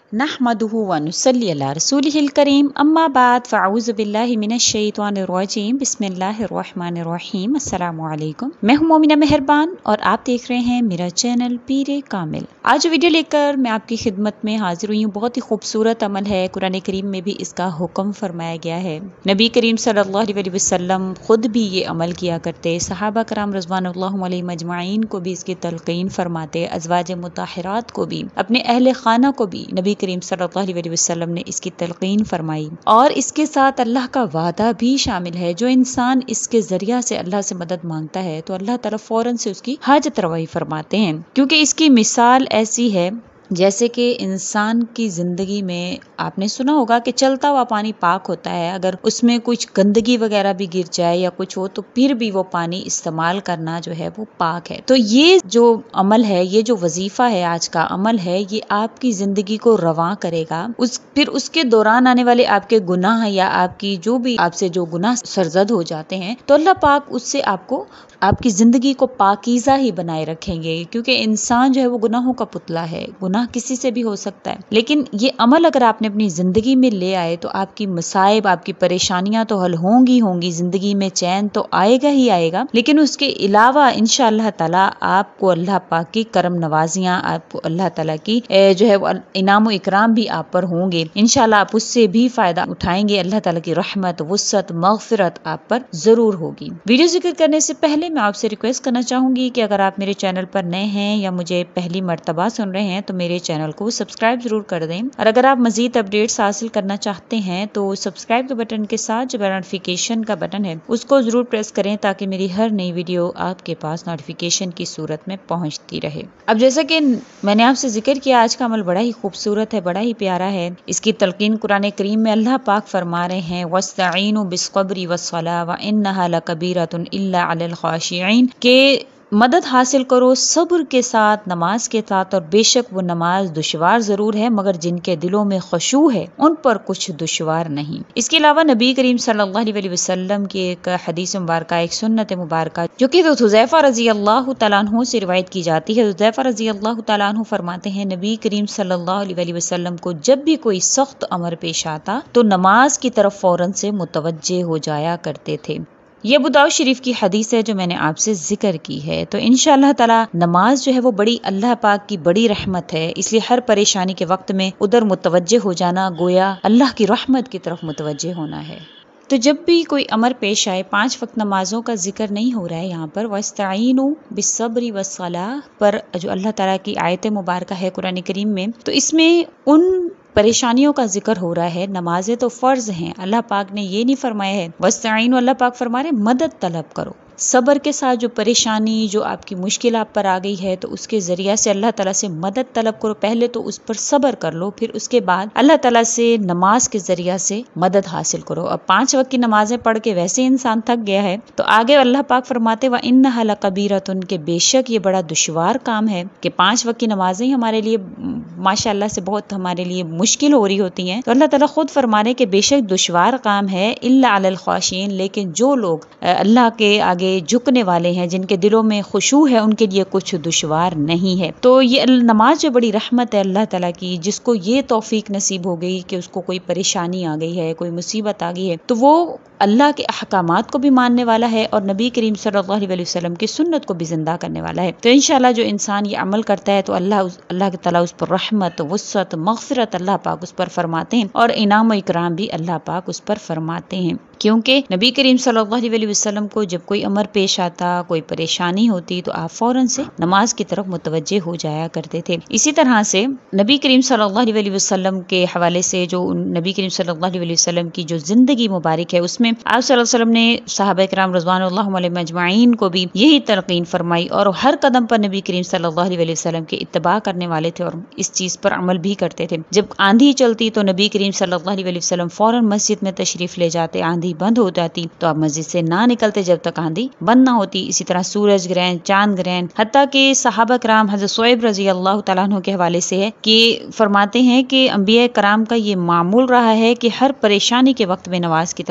नहमदुहु व नुसल्ली अला रसूलिहिल करीम अम्मा बाद फ़अऊज़ु बिल्लाहि मिनश शैतानिर रजीम बिस्मिल्लाहिर रहमानिर रहीम अस्सलाम-ओ-अलैकुम। मैं हूं मोमिना मेहरबान और आप देख रहे हैं मेरा चैनल पीरे कामिल। आज वीडियो लेकर मैं आपकी खिदमत में हाजिर हुई हूँ। बहुत ही खूबसूरत अमल है, कुरान करीम में भी इसका हुक्म फरमाया गया है। नबी करीम सल्लल्लाहु अलैहि वसल्लम खुद भी ये अमल किया करते, सहाबा कराम रज़वानुल्लाहि अलैहिम अजमाइन को भी इसकी तलक़ीन फरमाते, अज़वाज मुताहिरात को भी, अपने अहले खाना को भी नबी करीम सल्लल्लाहु अलैहि वसल्लम ने इसकी तलक़ीन फरमाई। और इसके साथ अल्लाह का वादा भी शामिल है। जो इंसान इसके जरिया से अल्लाह से मदद मांगता है तो अल्लाह ताला फौरन से उसकी हाजत रवाई फरमाते हैं, क्योंकि इसकी मिसाल ऐसी है जैसे कि इंसान की ज़िंदगी में आपने सुना होगा कि चलता हुआ पानी पाक होता है, अगर उसमें कुछ गंदगी वगैरह भी गिर जाए या कुछ हो तो फिर भी वो पानी इस्तेमाल करना जो है वो पाक है। तो ये जो अमल है, ये जो वजीफा है, आज का अमल है, ये आपकी ज़िंदगी को रवां करेगा। फिर उसके दौरान आने वाले आपके गुनाह या आपकी जो भी आपसे जो गुनाह सरजद हो जाते हैं तो अल्लाह पाक उससे आपको आपकी ज़िंदगी को पाकीज़ा ही बनाए रखेंगे, क्योंकि इंसान जो है वो गुनाहों का पुतला है, गुनाह किसी से भी हो सकता है। लेकिन ये अमल अगर आपने अपनी ज़िंदगी में ले आए तो आपकी मसाइब, आपकी परेशानियां तो हल होंगी होंगी, ज़िंदगी में चैन तो आएगा ही आएगा, लेकिन उसके अलावा इंशा-अल्लाह ताला आपको अल्लाह पाक की करम नवाजियाँ, आपको अल्लाह ताला की जो है वो इनाम व इकराम भी आप पर होंगे। इंशा-अल्लाह आप उससे भी फ़ायदा उठाएंगे। अल्लाह ताला की रहमत, वुस्सत, मग़फ़िरत आप पर ज़रूर होगी। वीडियो ज़िक्र करने से पहले मैं आपसे रिक्वेस्ट करना चाहूंगी कि अगर आप मेरे चैनल पर नए हैं या मुझे पहली मर्तबा सुन रहे हैं तो मेरे चैनल को सब्सक्राइब जरूर कर दें। और अगर आप मजीद अपडेट्स हासिल करना चाहते हैं तो सब्सक्राइब के बटन के साथ जो नोटिफिकेशन का बटन है उसको जरूर प्रेस करें, ताकि मेरी हर नई वीडियो आपके पास नोटिफिकेशन की सूरत में पहुंचती रहे। अब जैसा कि मैंने आपसे जिक्र किया, आज का अमल बड़ा ही खूबसूरत है, बड़ा ही प्यारा है। इसकी तलकीन कुरान करीम में अल्लाह पाक फरमा रहे हैं, वस्तईनु बिस्सब्रि वस्सलाह व इन्नहा लकबीरतुन इल्ला अलल खाशिईन, के मदद हासिल करो सब्र के साथ, नमाज के साथ, और बेशक वो नमाज दुश्वार जरूर है मगर जिनके दिलों में खुशू है उन पर कुछ दुश्वार नहीं। इसके अलावा नबी करीम सल्लल्लाहु अलैहि वसल्लम की एक हदीस मुबारक, एक सुन्नत मुबारक जो कि हुज़ैफा रज़ी अल्लाह तआला अन्हु से रिवायत की जाती है। हुज़ैफा रज़ी अल्लाह तआला अन्हु फरमाते हैं, नबी करीम सल्लल्लाहु अलैहि वसल्लम को जब भी कोई सख्त अमर पेश आता तो नमाज की तरफ फौरन से मुतवज्जे हो जाया करते थे। ये अबू दाऊद शरीफ की हदीस है जो मैंने आपसे जिक्र की है। तो इंशा-अल्लाह ताला नमाज जो है वो बड़ी अल्लाह पाक की बड़ी रहमत है, इसलिए हर परेशानी के वक्त में उधर मुतवज्जे हो जाना गोया अल्लाह की रहमत की तरफ मुतवज्जे होना है। तो जब भी कोई अमर पेश आए, 5 वक्त नमाजों का जिक्र नहीं हो रहा है यहाँ पर, वस्तईनु बिस्सब्रि वस्सलाह पर जो अल्लाह ताला की आयत मुबारक है कुरान करीम में, तो इसमें उन परेशानियों का जिक्र हो रहा है। नमाजें तो फर्ज हैं, अल्लाह पाक ने ये नहीं फरमाया है वस्तईनु, अल्लाह पाक फरमा रहे मदद तलब करो। सब्र के साथ जो परेशानी, जो आपकी मुश्किल आप पर आ गई है तो उसके जरिया से अल्लाह ताला से मदद तलब करो। पहले तो उस पर सब्र कर लो, फिर उसके बाद अल्लाह ताला से नमाज के जरिया से मदद हासिल करो। अब 5 वक्त की नमाजें पढ़ के वैसे इंसान थक गया है तो आगे अल्लाह पाक फरमाते व इन्नहा लकबीरतुन, के बेशक ये बड़ा दुश्वार काम है कि 5 वक्त की नमाजें हमारे लिए माशाअल्लाह से बहुत हमारे लिए मुश्किल हो रही होती हैं। तो अल्लाह ताला खुद फरमा रहे कि बेशक दुश्वार काम है, इल्ला अलल खाशिईन, लेकिन जो लोग अल्लाह के आगे झुकने वाले हैं, जिनके दिलों में खुशू है, उनके लिए कुछ दुश्वार नहीं है। तो ये नमाज जो बड़ी रहमत है अल्लाह ताला की, जिसको ये तौफीक नसीब हो गई कि उसको कोई परेशानी आ गई है, कोई मुसीबत आ गई है, तो वो अल्लाह के अहकामात को भी मानने वाला है और नबी करीम सल्लल्लाहु अलैहि वसल्लम की सुन्नत को भी जिंदा करने वाला है। तो इंशाअल्लाह जो इंसान ये अमल करता है तो अल्लाह ताला उस पर रहमत, वुस्सत, मग़फ़िरत अल्लाह पाक उस पर फरमाते हैं और इनाम व इकराम भी अल्लाह पाक उस पर फरमाते हैं। क्योंकि नबी करीम सल्लल्लाहु अलैहि वसल्लम को जब कोई अमर पेश आता, कोई परेशानी होती, तो आप फौरन से नमाज की तरफ मुतवज्जे हो जाया करते थे। इसी तरह से नबी करीम सल्लल्लाहु अलैहि वसल्लम के हवाले से जो नबी करीम सल्लल्लाहु अलैहि वसल्लम की जो जिंदगी मुबारक है उसमें आप सल्लल्लाहु अलैहि वसल्लम ने सहाबा किराम रज़वानुल्लाहि अलैहिम अजमाइन को भी यही तलक़ीन फरमाई और हर कदम पर नबी करीम सल्लल्लाहु अलैहि वसल्लम के इत्तिबा करने वाले थे और इस चीज पर अमल भी करते थे। जब आंधी चलती तो नबी करीम सल्लल्लाहु अलैहि वसल्लम फौरन मस्जिद में तशरीफ ले जाते, आंधी बंद हो जाती तो आप मस्जिद से ना निकलते जब तक आंधी बंद ना होती। इसी तरह सूरज ग्रहण, चांद ग्रहण, हत्ता कि सहाबा किराम हज़रत शुएब रज़ी अल्लाह तआला अन्हु के हवाले से है कि फरमाते हैं कि अंबिया कराम का ये मामूल रहा है कि हर परेशानी के वक्त में नमाज की तरफ मुतवज्जे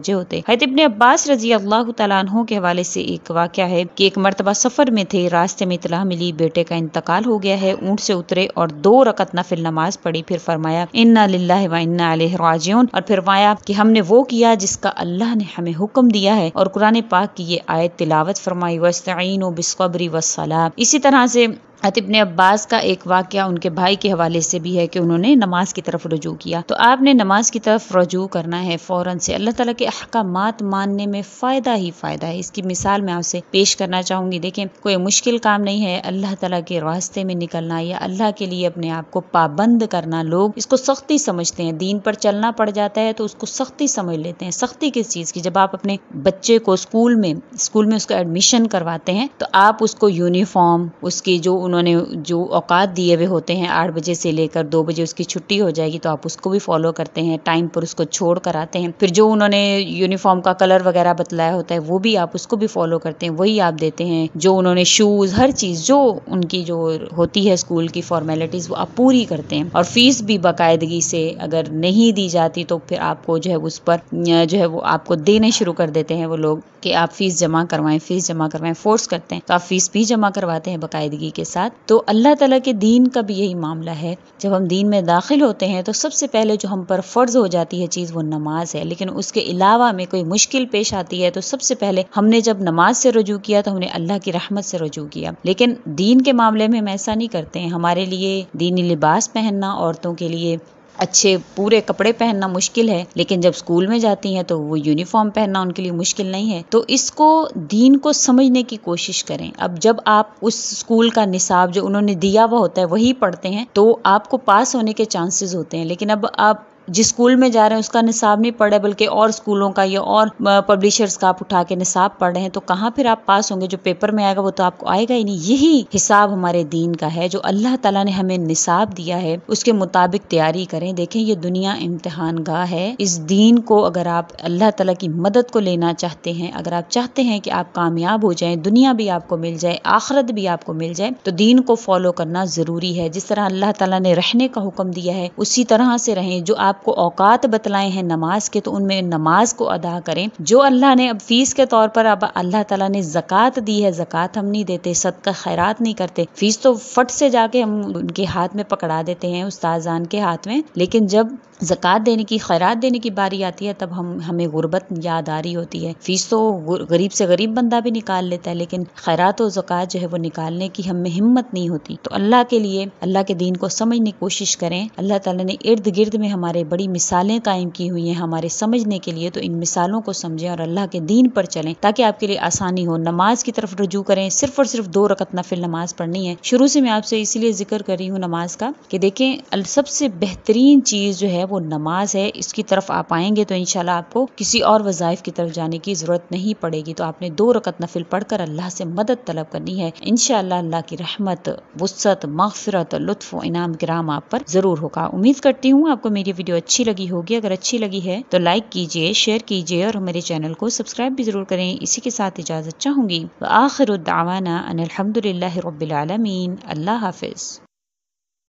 मुतवज्जे होते। हज़रत इब्न अब्बास रजी अल्लाह तआला अन्हु के हवाले से एक वाक़या है कि एक मरतबा सफ़र में थे, रास्ते में इत्तला मिली बेटे का इंतकाल हो गया है। ऊँट से उतरे और 2 रकत नफिल नमाज पढ़ी, फिर फरमाया इन्ना लिल्लाहि व इन्ना अलैहि राजिऊन, और फिर फरमाया कि हमने वो किया जिसका अल्लाह ने हमें हुक्म दिया है, और कुरान पाक की ये आयत तिलावत फरमाई वस्तईनु बिस्सब्रि वस्सलाह। इसी तरह से हज़रत इब्न अब्बास का एक वाक़या उनके भाई के हवाले से भी है कि उन्होंने नमाज की तरफ रुजू किया। तो आपने नमाज की तरफ रुजू करना है फ़ौरन से। अल्लाह ताला के अहकामात मानने में फ़ायदा ही फ़ायदा है। इसकी मिसाल मैं आपसे पेश करना चाहूँगी। देखें, कोई मुश्किल काम नहीं है अल्लाह ताला के रास्ते में निकलना या अल्लाह के लिए अपने आप को पाबंद करना। लोग इसको सख्ती समझते हैं, दीन पर चलना पड़ जाता है तो उसको सख्ती समझ लेते हैं। सख्ती किस चीज़ की? जब आप अपने बच्चे को स्कूल में उसका एडमिशन करवाते हैं तो आप उसको यूनिफॉर्म, उसकी जो उन्होंने जो औकात दिए हुए होते हैं 8 बजे से लेकर 2 बजे उसकी छुट्टी हो जाएगी, तो आप उसको भी फॉलो करते हैं, टाइम पर उसको छोड़ कर आते हैं। फिर जो उन्होंने यूनिफॉर्म का कलर वगैरह बतलाया होता है वो भी आप उसको भी फॉलो करते हैं, वही आप देते हैं। जो उन्होंने शूज़, हर चीज़ जो उनकी जो होती है स्कूल की फॉर्मेलिटीज़ वो आप पूरी करते हैं। और फीस भी बाकायदगी से अगर नहीं दी जाती तो फिर आपको जो है उस पर जो है वो आपको देने शुरू कर देते हैं वो लोग कि आप फीस जमा करवाएं, फोर्स करते हैं तो आप फीस भी जमा करवाते हैं बाकायदगी के साथ। तो अल्लाह ताला के दीन का भी यही मामला है। जब हम दीन में दाखिल होते हैं तो सबसे पहले जो हम पर फ़र्ज हो जाती है चीज़ वो नमाज है। लेकिन उसके अलावा में कोई मुश्किल पेश आती है तो सबसे पहले हमने जब नमाज से रुजू किया तो हमने अल्लाह की रहमत से रुजू किया। लेकिन दीन के मामले में हम ऐसा नहीं करते हैं। हमारे लिए दीनी लिबास पहनना, औरतों के लिए अच्छे पूरे कपड़े पहनना मुश्किल है, लेकिन जब स्कूल में जाती हैं तो वो यूनिफॉर्म पहनना उनके लिए मुश्किल नहीं है। तो इसको दीन को समझने की कोशिश करें। अब जब आप उस स्कूल का निसाब जो उन्होंने दिया हुआ होता है वही पढ़ते हैं तो आपको पास होने के चांसेस होते हैं। लेकिन अब आप जिस स्कूल में जा रहे हैं उसका निसाब नहीं पढ़ रहे बल्कि और स्कूलों का या और पब्लिशर्स का आप उठा के निसाब पढ़ रहे हैं तो कहाँ फिर आप पास होंगे? जो पेपर में आएगा वो तो आपको आएगा ही नहीं। यही हिसाब हमारे दीन का है। जो अल्लाह ताला ने हमें निसाब दिया है उसके मुताबिक तैयारी करें। देखें, ये दुनिया इम्तिहान गाह है। इस दीन को अगर आप अल्लाह ताला की मदद को लेना चाहते हैं, अगर आप चाहते हैं कि आप कामयाब हो जाएं, दुनिया भी आपको मिल जाए, आखिरत भी आपको मिल जाए, तो दीन को फॉलो करना जरूरी है। जिस तरह अल्लाह ताला ने रहने का हुक्म दिया है उसी तरह से रहें। जो आपको औकात बतलाए हैं नमाज के तो उनमें नमाज को अदा करें। जो अल्लाह ने अब फीस के तौर पर अब अल्लाह ताला ने ज़कात दी है, ज़कात हम नहीं देते, सदका खैरात नहीं करते, फीस तो फट से जाके हम उनके हाथ में पकड़ा देते हैं, उस्ताज़ान के हाथ में। लेकिन जब ज़कात देने की, खैरात देने की बारी आती है तब हमें गुर्बत याद आ रही होती है। फीस तो गरीब से गरीब बंदा भी निकाल लेता है, लेकिन खैरात और ज़कात जो है वो निकालने की हमें हिम्मत नहीं होती। तो अल्लाह के लिए अल्लाह के दीन को समझने की कोशिश करें। अल्लाह ताला ने इर्द गिर्द में हमारे बड़ी मिसालें कायम की हुई हैं हमारे समझने के लिए, तो इन मिसालों को समझें और अल्लाह के दीन पर चलें ताकि आपके लिए आसानी हो। नमाज की तरफ रुजू करें। सिर्फ और सिर्फ 2 रकत नफिल नमाज पढ़नी है। शुरू से मैं आपसे इसीलिए जिक्र कर रही हूँ नमाज का कि देखें, सबसे बेहतरीन चीज़ जो है वो नमाज है। इसकी तरफ आप आएंगे तो इंशाल्लाह आपको किसी और वज़ाइफ की तरफ जाने की ज़रूरत नहीं पड़ेगी। तो आपने 2 रकत नफिल पढ़कर अल्लाह से मदद तलब करनी है। इंशाल्लाह अल्लाह की रहमत, वुस्सत, मग़फ़िरत, लुत्फ़ व इनाम किराम आप पर ज़रूर होगा। उम्मीद करती हूँ आपको मेरी वीडियो अच्छी लगी होगी। अगर अच्छी लगी है तो लाइक कीजिए, शेयर कीजिए और मेरे चैनल को सब्सक्राइब भी ज़रूर करें। इसी के साथ इजाज़त चाहूँगी। व आखिरु दावाना अनिल हम्दुलिल्लाहि रब्बिल आलमीन। अल्लाह हाफ़िज़।